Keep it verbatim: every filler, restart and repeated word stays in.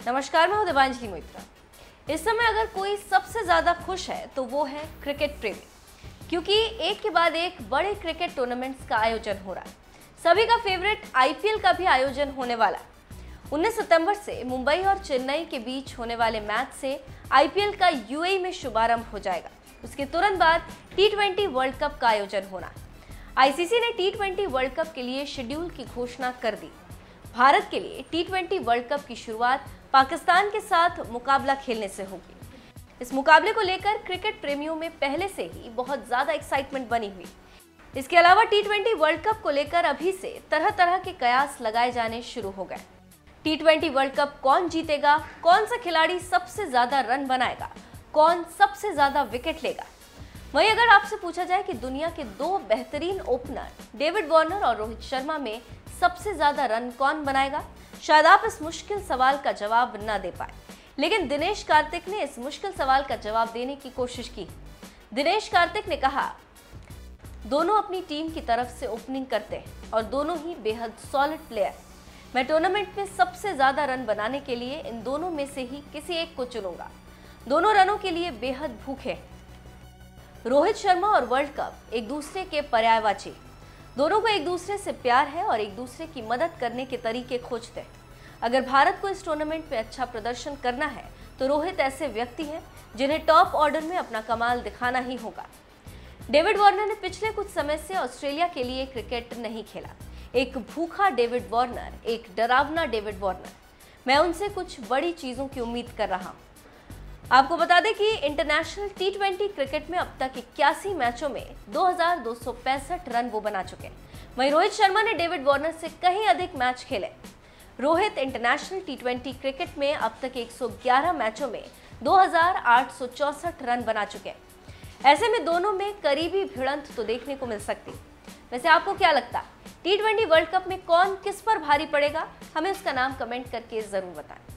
नमस्कार, मैं हूं देवांजलि मोइत्रा। इस समय अगर कोई सबसे ज्यादा खुश है तो वो है क्रिकेट प्रेमी, क्योंकि एक के बाद एक बड़े क्रिकेट टूर्नामेंट्स का आयोजन हो रहा है। सभी का फेवरेट आईपीएल का भी आयोजन होने वाला है। उन्नीस सितंबर से मुंबई और चेन्नई के बीच होने वाले मैच से आईपीएल का यूएई में शुभारंभ हो जाएगा। उसके तुरंत बाद टी ट्वेंटी वर्ल्ड कप का आयोजन होना है। आईसीसी ने टी ट्वेंटी वर्ल्ड कप के लिए शेड्यूल की घोषणा कर दी। भारत के लिए टी ट्वेंटी वर्ल्ड कप की शुरुआत पाकिस्तान के साथ मुकाबला खेलने से होगी। इस मुकाबले को लेकर क्रिकेट प्रेमियों में पहले से ही बहुत ज्यादा एक्साइटमेंट बनी हुई। इसके अलावा टी ट्वेंटी वर्ल्ड कप को लेकर अभी से तरह तरह के कयास लगाए जाने शुरू हो गए। टी ट्वेंटी वर्ल्ड कप कौन जीतेगा, कौन सा खिलाड़ी सबसे ज्यादा रन बनाएगा, कौन सबसे ज्यादा विकेट लेगा। वहीं अगर आपसे पूछा जाए कि दुनिया के दो बेहतरीन ओपनर डेविड वार्नर और रोहित शर्मा में सबसे ज्यादा रन कौन बनाएगा, शायद आप इस मुश्किल सवाल का जवाब न दे पाए। लेकिन दिनेश कार्तिक ने इस मुश्किल सवाल का जवाब देने की कोशिश की। दिनेश कार्तिक ने कहा, दोनों अपनी टीम की तरफ से ओपनिंग करते हैं और दोनों ही बेहद सॉलिड प्लेयर। मैं टूर्नामेंट में सबसे ज्यादा रन बनाने के लिए इन दोनों में से ही किसी एक को चुनूंगा। दोनों रनों के लिए बेहद भूखे हैं। रोहित शर्मा और वर्ल्ड कप एक दूसरे के पर्यायवाची। दोनों को एक दूसरे से प्यार है और एक दूसरे की मदद करने के तरीके खोजते हैं। अगर भारत को इस टूर्नामेंट में अच्छा प्रदर्शन करना है तो रोहित ऐसे व्यक्ति हैं जिन्हें टॉप ऑर्डर में अपना कमाल दिखाना ही होगा। डेविड वार्नर ने पिछले कुछ समय से ऑस्ट्रेलिया के लिए क्रिकेट नहीं खेला। एक भूखा डेविड वार्नर, एक डरावना डेविड वार्नर। मैं उनसे कुछ बड़ी चीजों की उम्मीद कर रहा हूं। आपको बता दें कि इंटरनेशनल टी ट्वेंटी क्रिकेट में अब तक इक्यासी मैचों में दो हज़ार दो सौ पैंसठ रन वो बना चुके हैं। वहीं रोहित शर्मा ने डेविड वार्नर से कहीं अधिक मैच खेले। Rohit international T twenty cricket में अब तक एक सौ ग्यारह मैचों में दो हज़ार आठ सौ चौसठ रन बना चुके हैं। ऐसे में दोनों में करीबी भिड़ंत तो देखने को मिल सकती। वैसे आपको क्या लगता है, टी ट्वेंटी वर्ल्ड कप में कौन किस पर भारी पड़ेगा? हमें उसका नाम कमेंट करके जरूर बताएं।